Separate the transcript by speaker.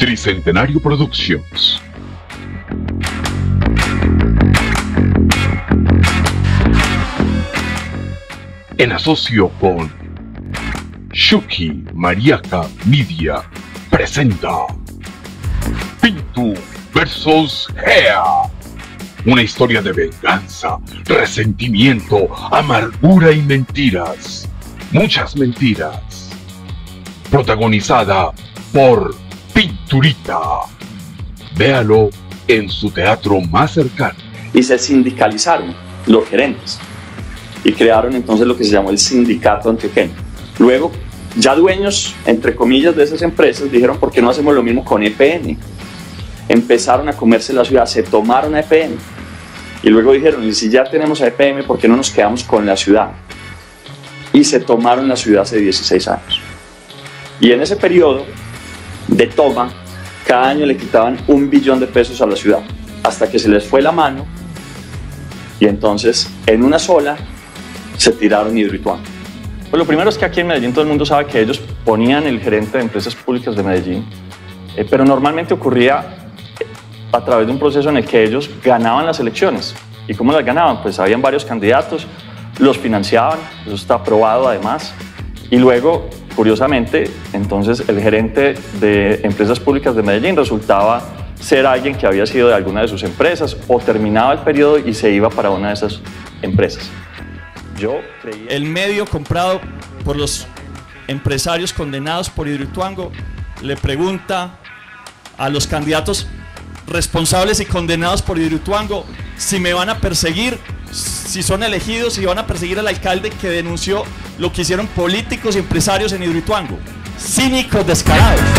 Speaker 1: Tricentenario Productions. En asocio con Shuki Mariaca Media presenta Pintu vs. Gea. Una historia de venganza, resentimiento, amargura y mentiras. Muchas mentiras. Protagonizada por Pinturita. Véalo en su teatro más cercano.
Speaker 2: Y se sindicalizaron los gerentes y crearon entonces lo que se llamó el Sindicato Antioqueño. Luego, ya dueños, entre comillas, de esas empresas dijeron: ¿por qué no hacemos lo mismo con EPN? Empezaron a comerse la ciudad, se tomaron a EPN y luego dijeron: y si ya tenemos a EPM, ¿por qué no nos quedamos con la ciudad? Y se tomaron la ciudad hace 16 años. Y en ese periodo de toma, cada año le quitaban 1 billón de pesos a la ciudad, hasta que se les fue la mano y entonces en una sola se tiraron Hidroituango. Pues lo primero es que aquí en Medellín todo el mundo sabe que ellos ponían el gerente de empresas públicas de Medellín, pero normalmente ocurría a través de un proceso en el que ellos ganaban las elecciones. ¿Y cómo las ganaban? Pues habían varios candidatos, los financiaban, eso está aprobado además, y luego, curiosamente, entonces el gerente de empresas públicas de Medellín resultaba ser alguien que había sido de alguna de sus empresas o terminaba el periodo y se iba para una de esas empresas. Yo creía...
Speaker 3: El medio comprado por los empresarios condenados por Hidroituango le pregunta a los candidatos responsables y condenados por Hidroituango si me van a perseguir, si son elegidos, si van a perseguir al alcalde que denunció lo que hicieron políticos y empresarios en Hidroituango. Cínicos descarados.